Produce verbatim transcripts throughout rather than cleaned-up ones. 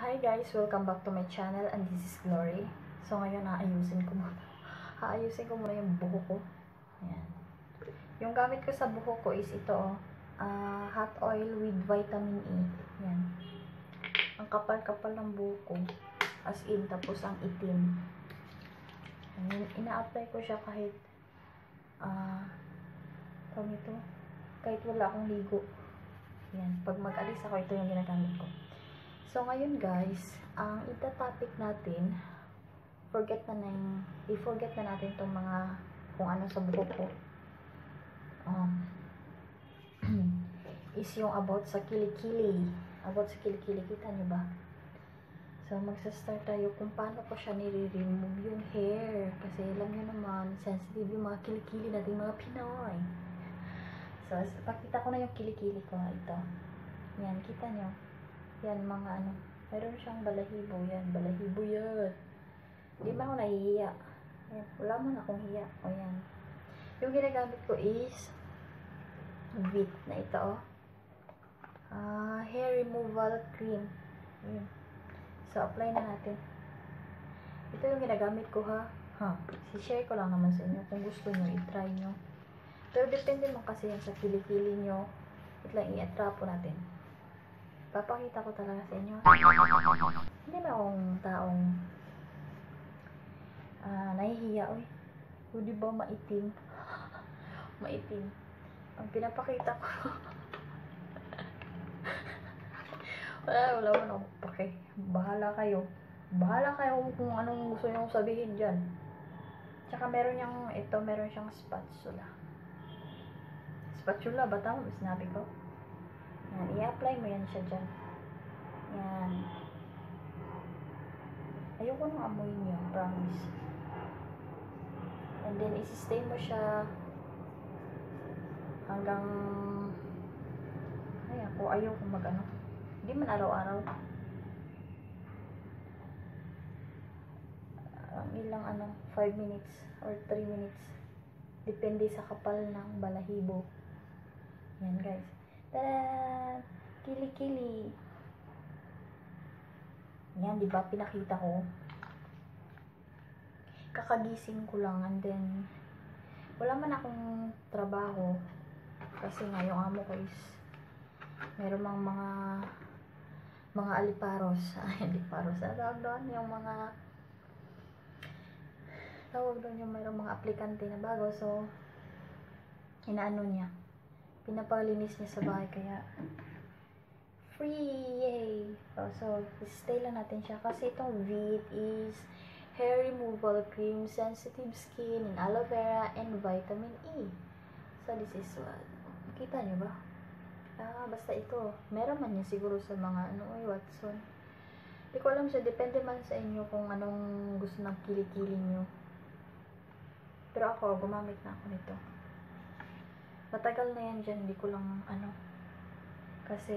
Hi guys! Welcome back to my channel and this is Glory. So ngayon aayusin ko muna. Aayusin ko muna yung buhok ko. Ayan. Yung gamit ko sa buhok ko is ito oh. Uh, hot oil with vitamin E. Ayan. Ang kapal-kapal ng buhok ko. As in, tapos ang itim. Ayan. Ina-apply ko siya kahit ah, uh, tawag ito, kahit wala akong ligo. Ayan. Pag mag-alis ako, ito yung ginagamit ko. So, ngayon guys, ang ita-topic natin, forget na na yung, i-forget na natin itong mga, kung ano sa buhok ko. Um, is yung about sa kilikili. About sa kilikili, kita nyo ba? So, magsa-start tayo kung paano ko siya nire-remove yung hair. Kasi alam nyo naman, sensitive yung mga kilikili natin mga Pinoy. So, pakita ko na yung kilikili ko. Ito. Yan, kita nyo. Yan, mga ano. Meron siyang balahibo. Yan, balahibo yan. Hindi ba ako nahihiya? Yan, wala man akong hiya. O yan. Yung ginagamit ko is Vit na ito, oh. Uh, hair removal cream. Yan. So, apply na natin. Ito yung ginagamit ko, ha? Ha. Si-share ko lang naman sa inyo. Kung gusto nyo, i-try nyo. Pero depende mo kasi yan sa kilikili nyo. Ito lang, i-atrapo natin. Papakita ko talaga sa inyo. Hindi na akong taong uh, nahihiya, oy. O, diba maitim? Maitim. Ang pinapakita ko. wala, wala man akong pake. Bahala kayo. Bahala kayo kung anong gusto nyo sabihin dyan. Tsaka meron yung, ito, meron siyang spatula. Spatula, ba tama? Sinabi ko. Yan, i-apply mo yan siya dyan. Yan. Ayoko nang amoy niya, promise. And then, isi-stay mo siya hanggang, ay ako, ayoko mag-ano. Hindi man araw-araw. Ang ilang ano, five minutes or three minutes. Depende sa kapal ng balahibo. Yan guys. Tada! Kili-kili. Yan, di ba? Pinakita ko. Kakagising ko lang and then wala man akong trabaho kasi nga yung amo ko is meron mang mga mga aliparos. Ay, aliparos. Tawag doon yung mga tawag doon yung mayroong mga aplikante na bago. So, inaano niya. Pinapalinis niya sa bahay, kaya free! Yay! So, so, stay lang natin siya. Kasi itong Vit is hair removal cream, sensitive skin, and aloe vera, and vitamin E. So, this is what. Kita niyo ba? Ah, basta ito. Meron man niya siguro sa mga, ano, ay, Watson. Hindi ko alam siya. Depende man sa inyo kung anong gusto ng kilikili niyo. Pero ako, gumamit na ako nito. Matagal na yan dyan, hindi ko lang ano, kasi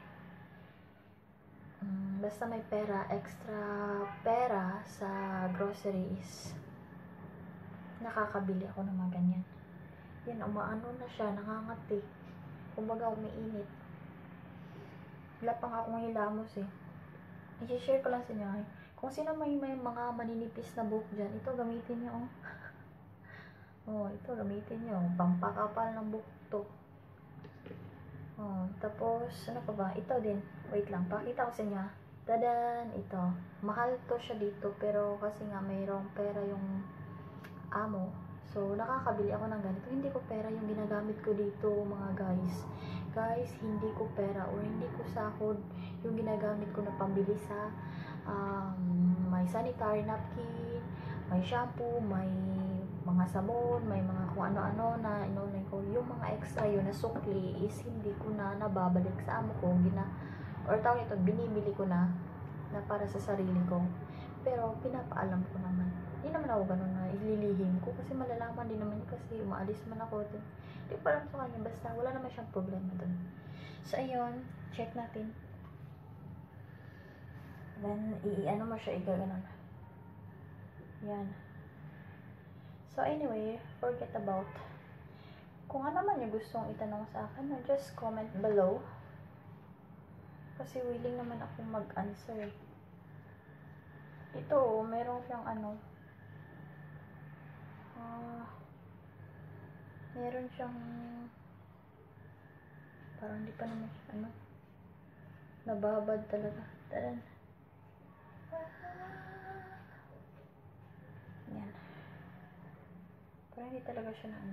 um, basta may pera, extra pera sa groceries, nakakabili ako ng mga ganyan. Yan, umaano na siya, nangangati, kumbaga umiinit. Wala pa nga akong hilamos eh. I-share ko lang sa inyo, eh. Kung sino may, may mga maninipis na buhok dyan, ito gamitin nyo, oh. Oh, ito gamitin nyo. Pampakapal ng buhok to. Oh, tapos, ano pa ba? Ito din. Wait lang, pakita ko sa inyo. Tadan! Ito. Mahal to siya dito, pero kasi nga mayroong pera yung amo. So, nakakabili ako ng ganito. Hindi ko pera yung ginagamit ko dito, mga guys. Guys, hindi ko pera or hindi ko sahod yung ginagamit ko na pambili sa um, may sanitary napkin, may shampoo, may mga sabon, may mga kung ano-ano na inunay ko. Yung mga extra yun na sukli is hindi ko na nababalik sa amo ko. Gina, or tawag ito, binibili ko na na para sa sarili ko. Pero pinapaalam ko naman. Hindi naman ako ganun na ililihim ko kasi malalaman din naman kasi umaalis man ako. Hindi ko alam sa kanya. Basta wala naman siyang problema dun. So, ayun. Check natin. Then, i-ano mo siya, i-gaganon. Yan. So, anyway, forget about. Kung ano man yung gustong itanong sa akin, just comment below. Kasi willing naman ako mag-answer. Ito, oh, meron siyang ano, ah, meron siyang, parang di pa naman, ano, nababad talaga. Taran. Yan. Parang hindi talaga siya na ano.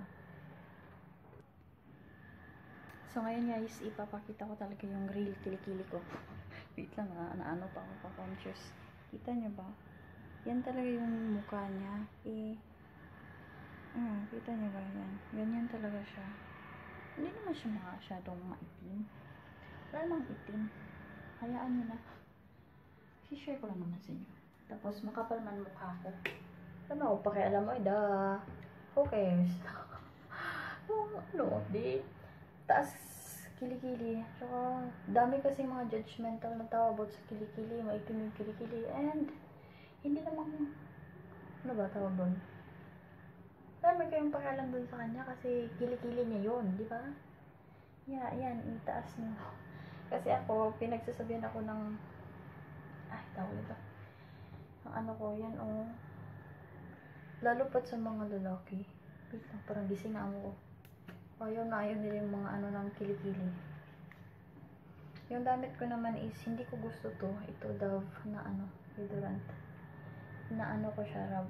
So, ngayon guys, ipapakita ko talaga yung real kilikili ko. Wait lang ha, na ano pa ako pa-conscious. Kita nyo ba? Yan talaga yung mukha niya. Eh, ah, kita nyo ba yan? Ganyan talaga siya. Hindi naman siya masyadong maitim. Wala namang itim. Hayaan nyo na. I-share ko lang naman sa inyo. Tapos, makapal man mukha ko. Alam mo, pakialam mo, eh, da. Who cares? Oh, ano, di. Taas kilikili. Tsaka, dami kasi mga judgmental na tao about sa kilikili. Maitim yung kilikili. And, hindi naman, ano ba tawag doon? Dami kayong pakialam doon sa kanya kasi kilikili niya yun, di ba? Yeah, yan, itaas niyo. Kasi ako, pinagsasabihan ako ng, ay, tawag ito. Ang ano ko, yan, oh. Lalo pat sa mga lalaki. Wait lang, parang gising na ako. Ayaw na ayaw nila yung mga ano ng kilikili. Yung damit ko naman is, hindi ko gusto to. Ito, Dove na ano, deodorant. Na ano ko siya, rub.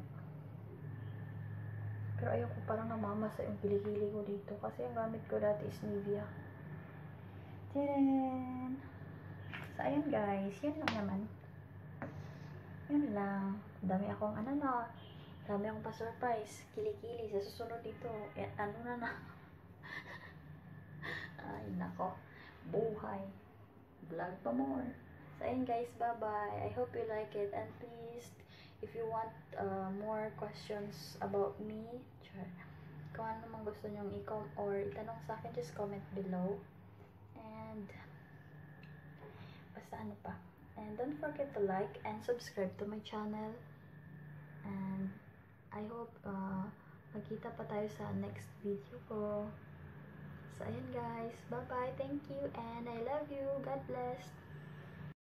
Pero ayaw ko parang namamasa yung kilikili ko dito. Kasi yung gamit ko dati is Nivea. Tadaan! So, ayun guys. Yun lang naman. Yun lang. Dami akong ano na. Dami akong pa-surprise. Kilikili. Sa susunod dito. Eh, ano na na. Ay, nako. Buhay. Vlog pa more. So, ayun guys. Bye-bye. I hope you like it. And please, if you want uh, more questions about me, sure. Kung ano naman gusto nyong i-com or itanong sa akin, just comment below. And, basta ano pa. And don't forget to like and subscribe to my channel. And, I hope uh, magkita pa tayo sa next video ko. So, ayun guys. Bye-bye. Thank you. And I love you. God bless.